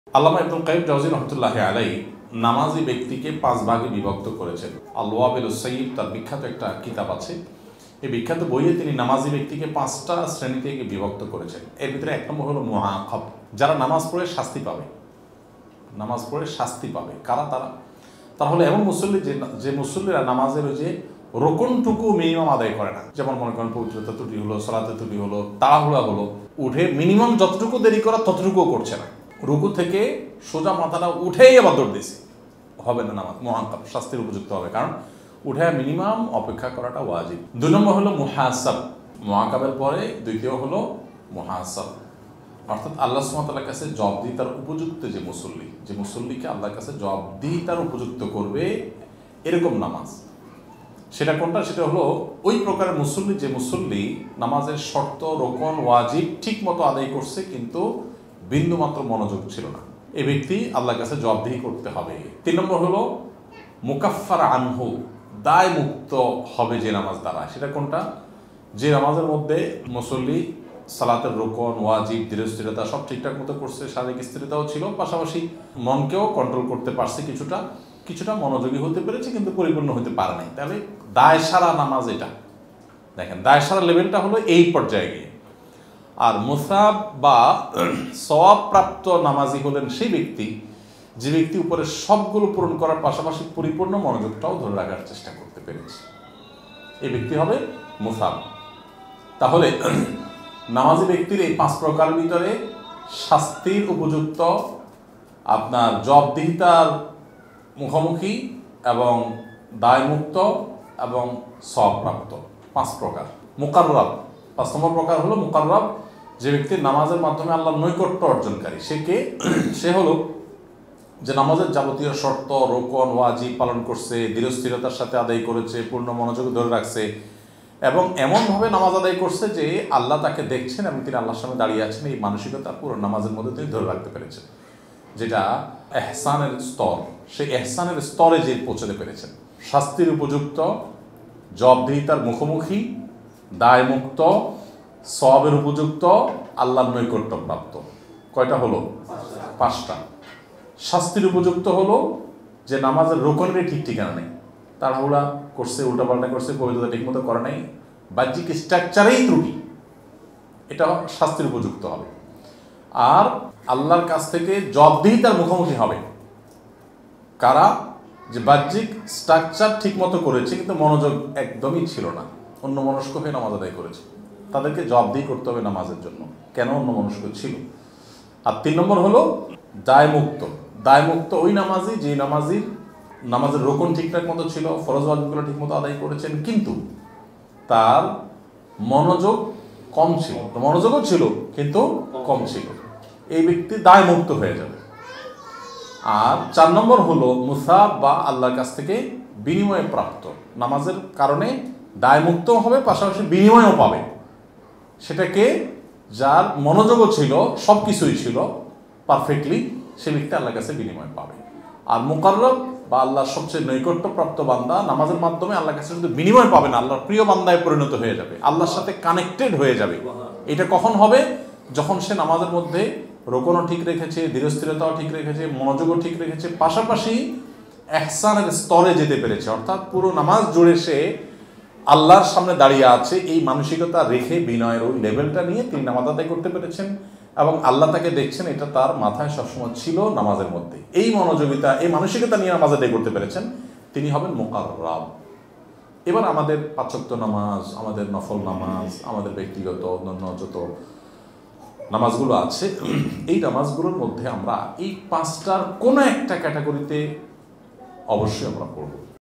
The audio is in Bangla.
আল্লামা ইবনুল কাইয়িম জাওযী রাহমাতুল্লাহি আলাইহি নামাজি ব্যক্তিকে 5 ভাগে বিভক্ত করেছেন। আল-ওয়াবিলুস সাইয়্যিব তার বিখ্যাত একটা কিতাব আছে। এই বিখ্যাত বইয়ে তিনি নামাজি ব্যক্তিকে 5টা শ্রেণী থেকে বিভক্ত করেছেন। এর ভিতরে এক নম্বর হলো মুআকাব, যারা নামাজ পড়ে শাস্তি পাবে। নামাজ পড়ে শাস্তি পাবে কারা? তারা হলো এমন মুসল্লি যে মুসল্লিরা নামাজের ওই যে রোকনটুকু মিনিমাম আদায় করে না। যেমন মনে করেন পবিত্রতা ত্রুটি হলো, সালাতে ত্রুটি হলো, তাড়াহুড়া হলো, উঠে মিনিমাম যতটুকু দেরি করা ততটুকুও করছে না, রুকু থেকে সোজা মাথাটা উঠেই আবার দৌড় দিয়েছে, হবে না নামাজ, মুআকাব, শাস্তির উপযুক্ত হবে, কারণ উঠে মিনিমাম অপেক্ষা করাটা ওয়াজিব। 2 নম্বর হলো মুহাসাব, মুআকাবের পরে দ্বিতীয় হলো মুহাসাব, অর্থাৎ আল্লাহ সুবহানাহু ওয়া তাআলার কাছে জবাবদিহিতার উপযুক্ত যে মুসল্লিকে আল্লাহর কাছে জবাবদিহিতার উপযুক্ত করবে এরকম নামাজ। সেটা কোনটা? সেটা হলো ওই প্রকারের মুসল্লি যে মুসল্লি নামাজের শর্ত, রোকন, ওয়াজিব ঠিক মতো আদায় করছে কিন্তু বিন্দুমাত্র মনোযোগ ছিল না, এই ব্যক্তি আল্লাহর কাছে জবাবদিহি করতে হবে। 3 নম্বর হলো মুকাফফার আনহু, দায় মুক্ত হবে যে নামাজ দ্বারা। সেটা কোনটা? যে নামাজের মধ্যে মুসল্লি সালাতের রোকন, ওয়াজিব, ধীরস্থিরতা সব ঠিকঠাক মতো করছে, শারীরিক স্থিরতাও ছিল, পাশাপাশি মনকেও কন্ট্রোল করতে পারছে, কিছুটা মনোযোগী হতে পেরেছে কিন্তু পরিপূর্ণ হতে পারে নাই, তাহলে দায় সারা নামাজ। এটা দেখেন, দায় সারা লেভেলটা হলো এই পর্যায়ে গিয়ে। আর মুসাব বা সওয়াব প্রাপ্ত নামাজি হলেন সেই ব্যক্তি যে ব্যক্তি উপরে সবগুলো পূরণ করার পাশাপাশি পরিপূর্ণ মনোযোগটাও ধরে রাখার চেষ্টা করতে পেরেছে, এই ব্যক্তি হবে মুসাব। তাহলে নামাজি ব্যক্তির এই 5 প্রকারের ভিতরে শাস্তির উপযুক্ত, আপনার জবাবদিহিতার মুখোমুখি এবং দায়মুক্ত এবং সওয়াবপ্রাপ্ত 5 প্রকার। মুকাররাব, 5 নম্বর প্রকার হলো মুকাররাব, যে ব্যক্তি নামাজের মাধ্যমে আল্লাহর নৈকট্য অর্জনকারী। সে হলো যে নামাজের যাবতীয় শর্ত, রোকন, ওয়াজিব পালন করছে, ধীরস্থিরতার সাথে আদায় করেছে, পূর্ণ মনোযোগ ধরে রাখছে এবং এমনভাবে নামাজ আদায় করছে যে আল্লাহ তাকে দেখছেন এবং তিনি আল্লাহর সামনে দাঁড়িয়ে আছেন, এই মানসিকতা পুরো নামাজের মধ্যে তিনি ধরে রাখতে পেরেছেন, যেটা এহসানের স্তর। সেই এহসানের স্তরে যে পৌঁছতে পেরেছেন, শাস্তির উপযুক্ত, জবাবদিহিতার মুখোমুখি, দায়মুক্ত, সওয়াবের উপযুক্ত, আল্লাহর নৈকট্য প্রাপ্ত। কয়টা হলো? 5টা। শাস্তির উপযুক্ত হলো যে নামাজের রোকনের ঠিক ঠিকানা নেই, তাড়াহুড়া করছে, উল্টাপাল্টা করছে, পবিত্রতা ঠিকমতো করে নাই, বাহ্যিক স্ট্রাকচারেই ত্রুটি, এটা শাস্তির উপযুক্ত হবে। আর আল্লাহর কাছ থেকে জবাবদিহিতার মুখোমুখি হবে কারা? যে বাহ্যিক স্ট্রাকচার ঠিক মতো করেছে কিন্তু মনোযোগ একদমই ছিল না, অন্য মনস্ক হয়ে নামাজ আদায় করেছে, তাদেরকে জবাবদিহি করতে হবে নামাজের জন্য, কেন অন্য মনস্ক ছিল। আর 3 নম্বর হলো দায়মুক্ত। দায়মুক্ত ওই নামাজি যে নামাজের রোকন ঠিকঠাক মতো ছিল, ফরজ ওয়াজিবগুলো ঠিক মতো আদায় করেছেন কিন্তু তার মনোযোগ কম ছিল, মনোযোগও ছিল কিন্তু কম ছিল, এই ব্যক্তি দায়মুক্ত হয়ে যাবে। আর 4 নম্বর হলো মুসাব বা আল্লাহর কাছ থেকে বিনিময় প্রাপ্ত, নামাজের কারণে দায়মুক্ত হবে পাশাপাশি বিনিময়ও পাবে। সেটাকে যার মনোযোগও ছিল, সব কিছুই ছিল পারফেক্টলি, সে ব্যক্তি আল্লাহর কাছে বিনিময় পাবে। আর মুকাররব বা আল্লাহর সবচেয়ে নৈকট্যপ্রাপ্ত বান্দা নামাজের মাধ্যমে আল্লাহর কাছে শুধু বিনিময় পাবে না, আল্লাহর প্রিয় বান্দায় পরিণত হয়ে যাবে, আল্লাহর সাথে কানেক্টেড হয়ে যাবে। এটা কখন হবে? যখন সে নামাজের মধ্যে রোকনও ঠিক রেখেছে, ধীরস্থিরতাও ঠিক রেখেছে, মনোযোগও ঠিক রেখেছে, পাশাপাশি ইহসানের স্তরে যেতে পেরেছে, অর্থাৎ পুরো নামাজ জুড়ে সে আল্লাহর সামনে দাঁড়িয়ে আছে, এই মানসিকতা রেখে বিনয়ের ওই লেভেলটা নিয়ে তিনি নামাজ আদায় করতে পেরেছেন এবং আল্লাহ তাকে দেখছেন, এটা তার মাথায় সবসময় ছিল নামাজের মধ্যে। এই মনোযোগিতা, এই মানসিকতা নিয়ে নামাজ আদায় করতে পেরেছেন, তিনি হবেন মুকাররাব। এবার আমাদের 5 ওয়াক্ত নামাজ, আমাদের নফল নামাজ, আমাদের ব্যক্তিগত অন্যান্য যত নামাজগুলো আছে, এই নামাজগুলোর মধ্যে আমরা এই 5টার কোনো একটা ক্যাটাগরিতে অবশ্যই আমরা পড়ব।